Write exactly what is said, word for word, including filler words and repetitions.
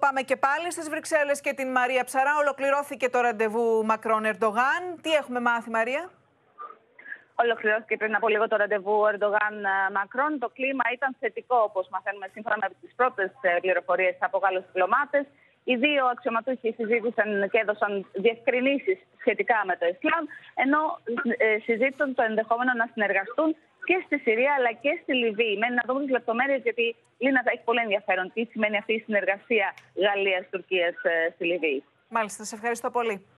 Πάμε και πάλι στις Βρυξέλλες και την Μαρία Ψαρά. Ολοκληρώθηκε το ραντεβού Μακρόν-Ερντογάν. Τι έχουμε μάθει, Μαρία? Ολοκληρώθηκε πριν από λίγο το ραντεβού Ερντογάν-Μακρόν. Το κλίμα ήταν θετικό, όπως μαθαίνουμε σύμφωνα με τις πρώτες πληροφορίες από Γάλλους διπλωμάτες. Οι δύο αξιωματούχοι συζήτησαν και έδωσαν διευκρινήσεις σχετικά με το Ισλάμ, ενώ ε, συζήτησαν το ενδεχόμενο να συνεργαστούν και στη Συρία αλλά και στη Λιβύη. Μένει να δούμε τις λεπτομέρειες, γιατί η Λίνα θα έχει πολύ ενδιαφέρον. Τι σημαίνει αυτή η συνεργασία Γαλλίας-Τουρκίας ε, στη Λιβύη. Μάλιστα, σε ευχαριστώ πολύ.